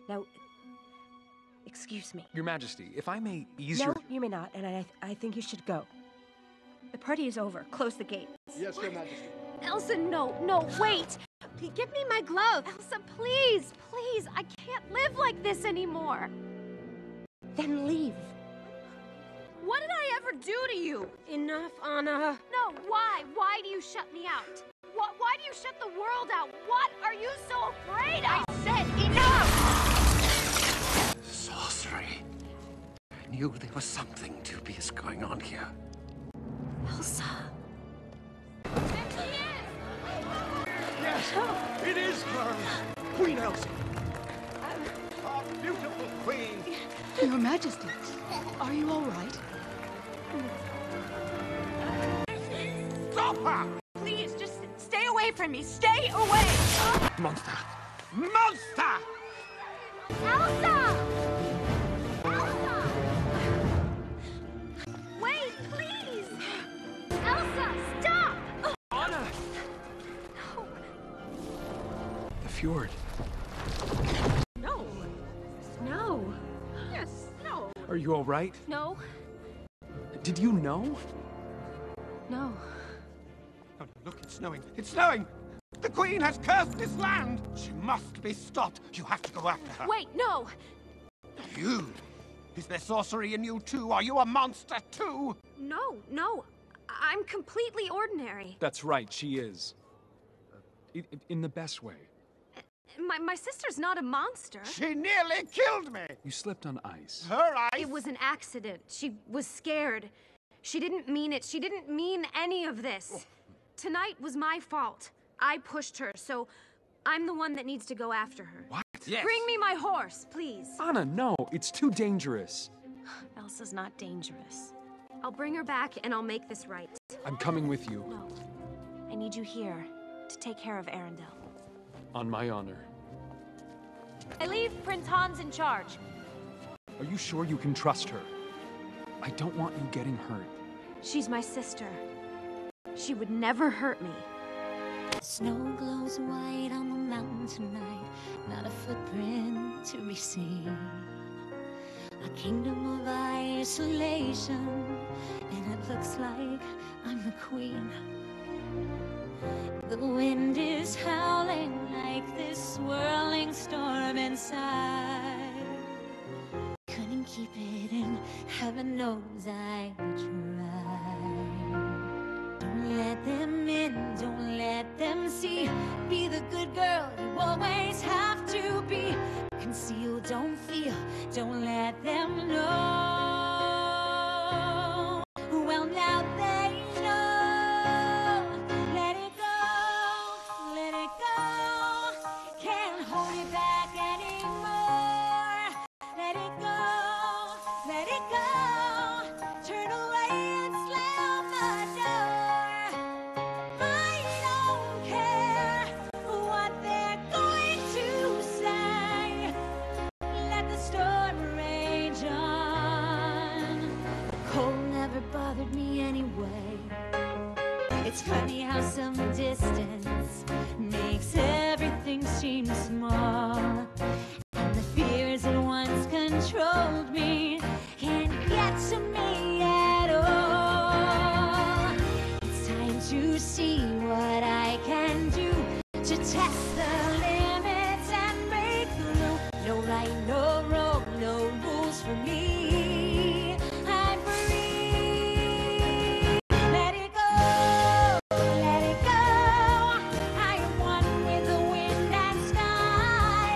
Now, excuse me. Your Majesty, if I may ease your... No, you may not, and I think you should go. The party is over. Close the gates. Yes, Your Majesty. Elsa, no, wait! Give me my glove! Elsa, please, I can't live like this anymore! Then leave. What did I ever do to you? Enough, Anna. No, why? Why do you shut me out? Why do you shut the world out? What are you so afraid of? I said enough! Sorcery. I knew there was something dubious going on here. Elsa. Yes, it is her! Queen Elsa! Our beautiful queen! Your Majesty, are you all right? Stop her! Please, just stay away from me. Stay away! Monster! Monster! Elsa! Elsa! Wait, please! Elsa, stop! Anna! No. The fjord. No. No. Yes, no. Are you all right? No. Did you know? No. Oh, look, it's snowing. It's snowing! The queen has cursed this land! She must be stopped. You have to go after her. Wait, no. You! Is there sorcery in you too? Are you a monster too? No. I'm completely ordinary. That's right, she is. In the best way. My sister's not a monster. She nearly killed me! You slipped on ice. Her eyes... It was an accident. She was scared. She didn't mean it. She didn't mean any of this. Tonight was my fault. I pushed her, so I'm the one that needs to go after her. What? Yes. Bring me my horse, please. Anna, no, it's too dangerous. Elsa's not dangerous. I'll bring her back and I'll make this right. I'm coming with you. No. I need you here to take care of Arendelle. On my honor. I leave Prince Hans in charge. Are you sure you can trust her? I don't want you getting hurt. She's my sister. She would never hurt me. Snow glows white on the mountain tonight, not a footprint to be seen. A kingdom of isolation, and it looks like I'm the queen. The wind is howling like this swirling storm inside. Couldn't keep it in, heaven knows I tried. Don't let them in, don't let them see. Be the good girl you always have to be. Conceal, don't feel, don't let them know. Well, now they know. Let it go, can't hold it back anymore. Let it go, turn away and slam the door. I don't care what they're going to say. Let the storm rage on. Cold never bothered me anyway. It's funny how some distance makes everything seem small. And the fears that once controlled me can't get to me at all. It's time to see what I can do to test the limits and break through. No right, no wrong, no rules for me. I'm free. Let it go, let it go. I am one with the wind and sky.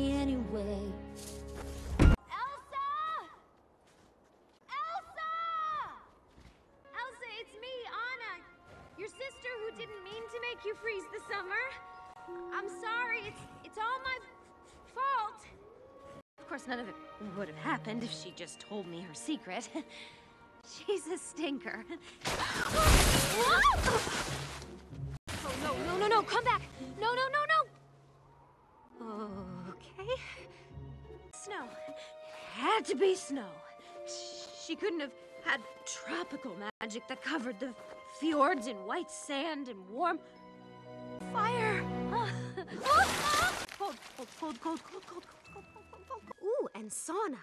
me anyway. Elsa! Elsa! Elsa, it's me, Anna. Your sister who didn't mean to make you freeze the summer. I'm sorry, it's all my fault. Of course, none of it would have happened if she just told me her secret. She's a stinker. Oh, no, come back. No. Okay. Snow. Had to be snow. She couldn't have had tropical magic that covered the fjords in white sand and warm fire. Cold. Ooh, and sauna.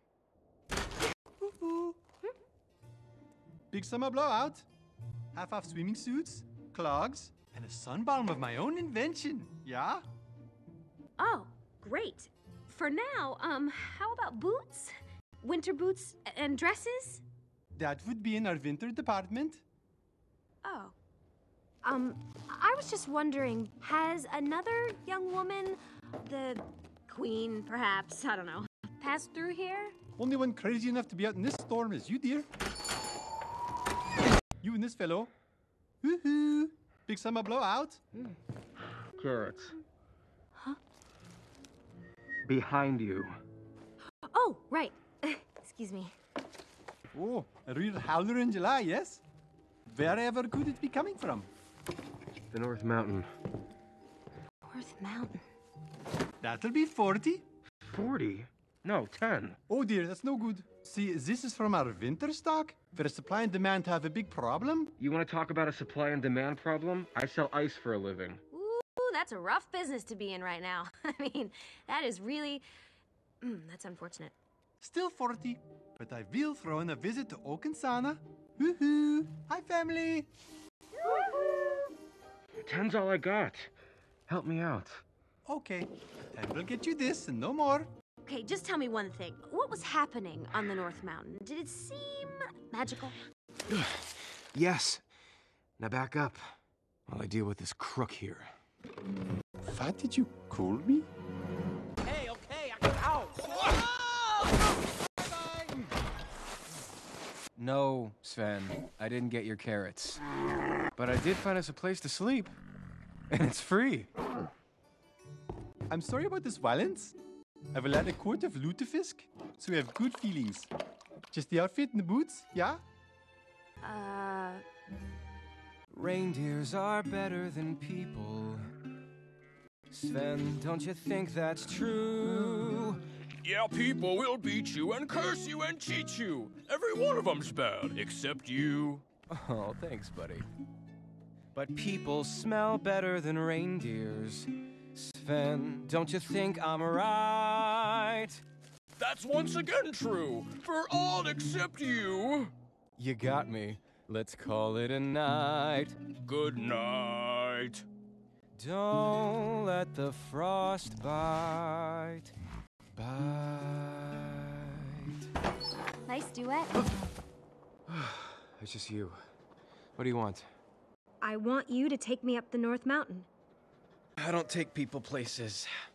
Big summer blowout. Half-off swimming suits, clogs, and a sun balm of my own invention. Yeah? Oh, great. For now, how about boots? Winter boots and dresses? That would be in our winter department. Oh. I was just wondering, has another young woman, the queen, perhaps, I don't know, passed through here? Only one crazy enough to be out in this storm is you, dear. You and this fellow. Woohoo! Big summer blowout. Carrots. Huh? Behind you. Oh, right. Excuse me. Oh, a real howler in July, yes? Wherever could it be coming from? The North Mountain. North Mountain. That'll be 40. 40? No, 10. Oh dear, that's no good. See, this is from our winter stock. For a supply and demand to have a big problem. You want to talk about a supply and demand problem? I sell ice for a living. Ooh, that's a rough business to be in right now. I mean, that is really... that's unfortunate. Still 40, but I will throw in a visit to Okansana. Woohoo! Hi, family! 10's all I got. Help me out. Okay, and we'll get you this and no more. Okay, just tell me one thing. What was happening on the North Mountain? Did it seem magical? Yes. Now back up while I deal with this crook here. What did you call me? Hey, okay, ow! No, Sven, I didn't get your carrots. But I did find us a place to sleep. And it's free. I'm sorry about this violence. I will add a quart of lutefisk, so we have good feelings. Just the outfit and the boots, yeah? Reindeers are better than people. Sven, don't you think that's true? Yeah, people will beat you and curse you and cheat you. Every one of them's bad, except you. Oh, thanks, buddy. But people smell better than reindeers. Sven, don't you think I'm right? That's once again true, for all except you. You got me. Let's call it a night. Good night. Don't let the frost bite. Nice duet. It's just you. What do you want? I want you to take me up the North Mountain. I don't take people places.